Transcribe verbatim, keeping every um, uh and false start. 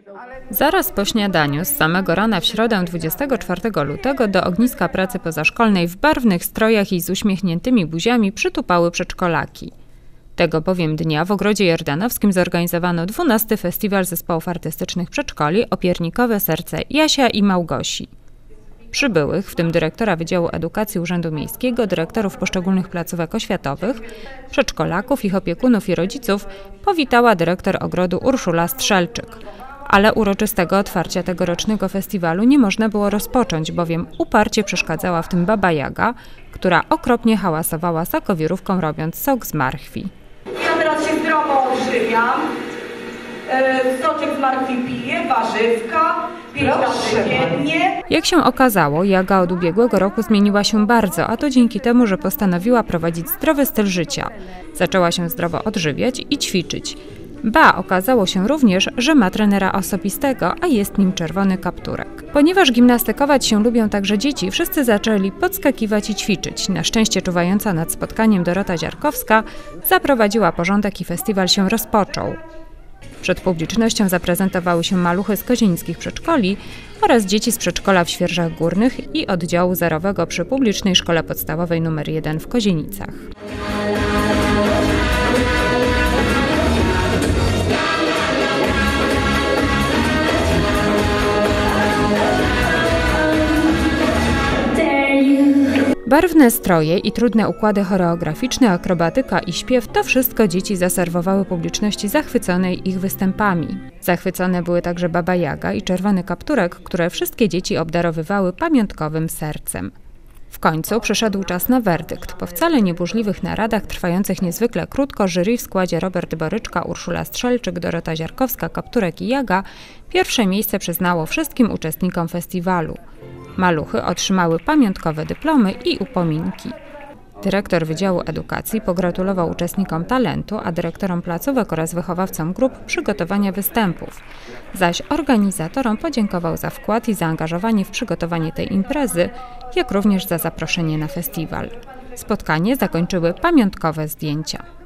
Zaraz po śniadaniu, z samego rana w środę dwudziestego czwartego lutego do ogniska pracy pozaszkolnej w barwnych strojach i z uśmiechniętymi buziami przytupały przedszkolaki. Tego bowiem dnia w Ogrodzie Jordanowskim zorganizowano dwunasty Festiwal Zespołów Artystycznych Przedszkoli Opiernikowe Serce Jasia i Małgosi. Przybyłych, w tym dyrektora Wydziału Edukacji Urzędu Miejskiego, dyrektorów poszczególnych placówek oświatowych, przedszkolaków, ich opiekunów i rodziców, powitała dyrektor ogrodu Urszula Strzelczyk. Ale uroczystego otwarcia tegorocznego festiwalu nie można było rozpocząć, bowiem uparcie przeszkadzała w tym Baba Jaga, która okropnie hałasowała sakowirówką, robiąc sok z marchwi. Ja teraz się zdrowo odżywiam, yy, soczek z marchwi piję, warzywka, pięć razy dziennie. Jak się okazało, Jaga od ubiegłego roku zmieniła się bardzo, a to dzięki temu, że postanowiła prowadzić zdrowy styl życia. Zaczęła się zdrowo odżywiać i ćwiczyć. Ba, okazało się również, że ma trenera osobistego, a jest nim Czerwony Kapturek. Ponieważ gimnastykować się lubią także dzieci, wszyscy zaczęli podskakiwać i ćwiczyć. Na szczęście czuwająca nad spotkaniem Dorota Ziarkowska zaprowadziła porządek i festiwal się rozpoczął. Przed publicznością zaprezentowały się maluchy z kozieńskich przedszkoli oraz dzieci z przedszkola w Świerżach Górnych i oddziału zerowego przy Publicznej Szkole Podstawowej numer jeden w Kozienicach. Barwne stroje i trudne układy choreograficzne, akrobatyka i śpiew to wszystko dzieci zaserwowały publiczności zachwyconej ich występami. Zachwycone były także Baba Jaga i Czerwony Kapturek, które wszystkie dzieci obdarowywały pamiątkowym sercem. W końcu przyszedł czas na werdykt. Po wcale nieburzliwych naradach trwających niezwykle krótko jury w składzie Robert Boryczka, Urszula Strzelczyk, Dorota Ziarkowska, Kapturek i Jaga pierwsze miejsce przyznało wszystkim uczestnikom festiwalu. Maluchy otrzymały pamiątkowe dyplomy i upominki. Dyrektor Wydziału Edukacji pogratulował uczestnikom talentu, a dyrektorom placówek oraz wychowawcom grup przygotowania występów, zaś organizatorom podziękował za wkład i zaangażowanie w przygotowanie tej imprezy, jak również za zaproszenie na festiwal. Spotkanie zakończyły pamiątkowe zdjęcia.